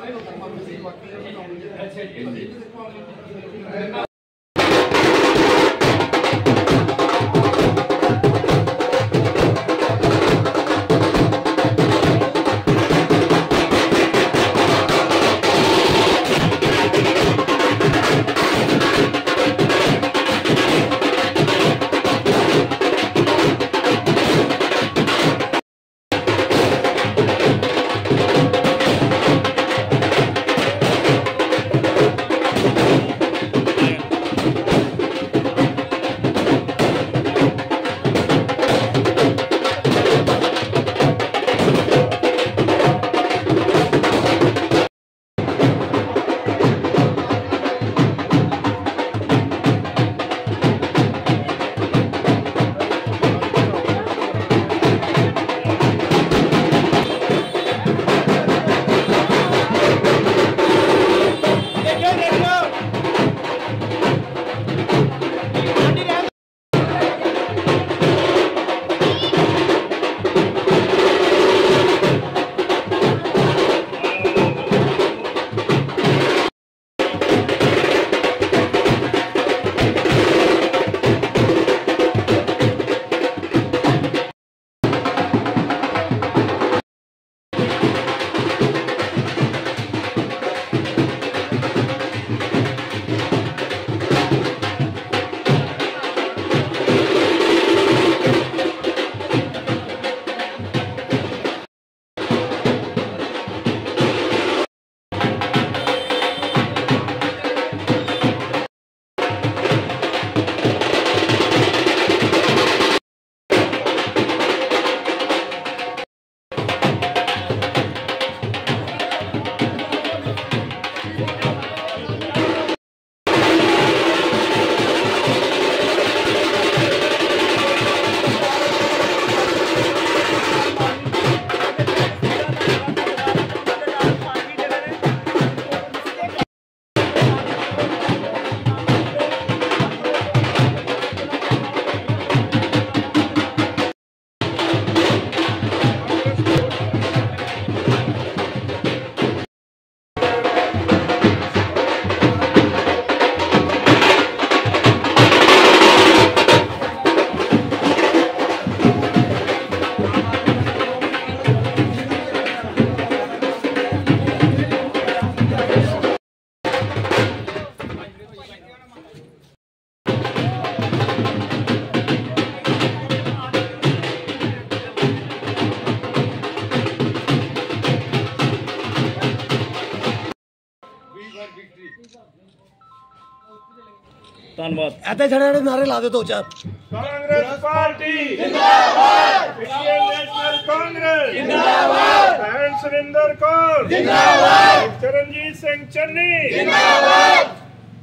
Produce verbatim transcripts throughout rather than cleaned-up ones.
ਧੰਨਵਾਦ। ਇੱਥੇ ਛੜੇ ਨਾਰੇ ਲਾ ਦਿਓ ਦੋ ਚਾਰ। ਕਾਂਗਰਸ ਪਾਰਟੀ ਜਿੰਦਾਬਾਦ, ਇੰਡੀਅਨ ਨੈਸ਼ਨਲ ਕਾਂਗਰਸ ਜਿੰਦਾਬਾਦ, ਭੈਣ ਸੁਰਿੰਦਰ ਕੌਰ ਜਿੰਦਾਬਾਦ, ਚਰਨਜੀਤ ਸਿੰਘ ਚੰਨੀ ਜਿੰਦਾਬਾਦ।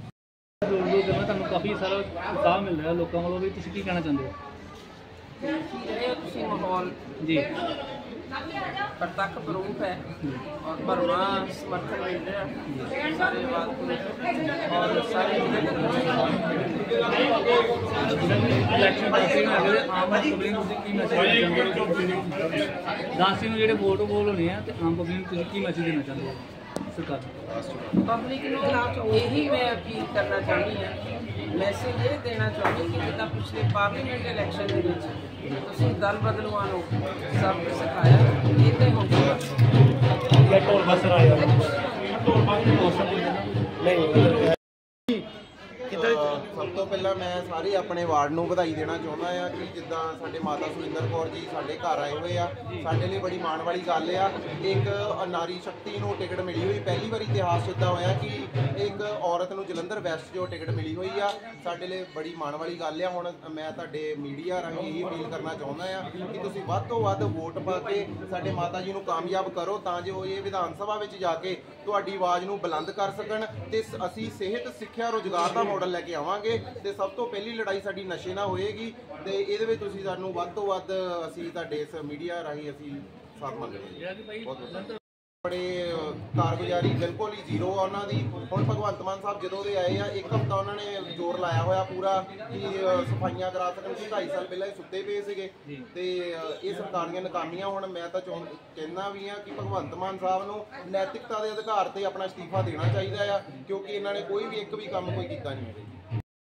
ਤੁਹਾਨੂੰ ਕਾਫੀ ਸਾਰਾ ਉਤਸ਼ਾਹ ਮਿਲ ਰਿਹਾ ਲੋਕਾਂ ਵੱਲੋਂ ਵੀ, ਤੁਸੀਂ ਕੀ ਕਹਿਣਾ ਚਾਹੁੰਦੇ ਹੋ? ਤੁਸੀਂ ਮਾਹੌਲ ਜੀ ਪ੍ਰਤੱਖ ਪ੍ਰੂਫ ਹੈ और भरवा समर्थन मिल रहा है सारे बात को और सारे ਇਲੈਕਸ਼ਨ ਪਾਸੇ ਅਗਲੇ ਆਮ ਪਬਲਿਕ ਨੂੰ ਕੀ ਮੈਸੇਜ ਦੇਣਾ ਚਾਹੁੰਦੇ ਹੋ? ਦਾਸੀ ਨੂੰ ਜਿਹੜੇ ਵੋਟ ਬੋਲ ਹੋਣੇ ਆ ਤੇ ਆਮ ਪਬਲਿਕ ਨੂੰ ਤੁਸੀਂ ਕੀ ਮੈਸੇਜ ਦੇਣਾ ਚਾਹੁੰਦੇ ਹੋ ਸਰਕਾਰ ਨੂੰ? पब्लिक ਨੂੰ यही मैं अपील करना चाहती हाँ, मैसेज ये देना चाहती कि जिदा पिछले पार्लीमेंट इलैक्शन के तुसीं दल बदलूआं नूं सब सिखाया ये तो होगा ढोल बस आया नहीं। ਸਭ ਤੋਂ ਪਹਿਲਾਂ ਮੈਂ ਸਾਰੇ ਆਪਣੇ ਵਾਰਡ ਨੂੰ ਵਧਾਈ ਦੇਣਾ ਚਾਹੁੰਦਾ ਆ ਕਿ ਜਿੱਦਾਂ ਸਾਡੇ ਮਾਤਾ ਸੁਰਿੰਦਰ ਕੌਰ ਜੀ ਸਾਡੇ ਘਰ ਆਏ ਹੋਏ ਆ, ਸਾਡੇ ਲਈ ਬੜੀ ਮਾਣ ਵਾਲੀ ਗੱਲ ਆ। ਇੱਕ ਨਾਰੀ ਸ਼ਕਤੀ ਨੂੰ ਟਿਕਟ ਮਿਲੀ ਹੋਈ, ਪਹਿਲੀ ਵਾਰੀ ਇਤਿਹਾਸ 'ਚ ਇੱਦਾਂ ਹੋਇਆ ਕਿ ਇੱਕ ਔਰਤ ਨੂੰ ਜਲੰਧਰ ਵੈਸਟ 'ਚੋਂ ਟਿਕਟ ਮਿਲੀ ਹੋਈ ਆ, ਸਾਡੇ ਲਈ ਬੜੀ ਮਾਣ ਵਾਲੀ ਗੱਲ ਆ। ਹੁਣ ਮੈਂ ਤੁਹਾਡੇ ਮੀਡੀਆ ਰਾਹੀਂ ਇਹੀ ਅਪੀਲ ਕਰਨਾ ਚਾਹੁੰਦਾ ਆ ਕਿ ਤੁਸੀਂ ਵੱਧ ਤੋਂ ਵੱਧ ਵੋਟ ਪਾ ਕੇ ਸਾਡੇ ਮਾਤਾ ਜੀ ਨੂੰ ਕਾਮਯਾਬ ਕਰੋ ਤਾਂ ਜੋ ਇਹ ਵਿਧਾਨ ਸਭਾ ਵਿੱਚ ਜਾ ਕੇ ਤੁਹਾਡੀ ਆਵਾਜ਼ ਨੂੰ ਬੁਲੰਦ ਕਰ ਸਕਣ ਤੇ ਅਸੀਂ ਸਿਹਤ ਸਿੱਖਿਆ ਰੁਜ਼ਗਾਰ ਦਾ ਮਾਡਲ ਲੈ ਕੇ ਆਵਾਂਗੇ। ਤੇ ਸਭ ਤੋਂ ਪਹਿਲੀ ਲੜਾਈ ਸਾਡੀ ਨਸ਼ੇ ਨਾਲ ਹੋਏਗੀ ਤੇ ਇਹਦੇ ਵਿੱਚ ਤੁਸੀਂ ਸਾਨੂੰ ਵੱਧ ਤੋਂ ਵੱਧ ਅਸੀਂ ਤੁਹਾਡੇ ਇਸ ਮੀਡੀਆ ਰਾਹੀਂ ਅਸੀਂ ਸਾਥ ਮੰਗਦੇ ਹਾਂ। ਬਹੁਤ ਬਹੁਤ बड़े कारगुजारी बिल्कुल ही जीरो आ उन्हों की। हुण भगवंत मान साहब जदों दे आए आ एक हफ्ता उन्होंने जोर लाया होया पूरा कि सफाइयां करा सकन कि ढाई साल पहले सुते पे सीगे ते ये सरकार दी नाकामियां। हुण मैं तां कहना भी हाँ कि भगवंत मान साहब नूं नैतिकता के आधार पर अपना इस्तीफा देना चाहिए आ क्योंकि इन्होंने कोई भी एक भी काम कोई कीता नहीं।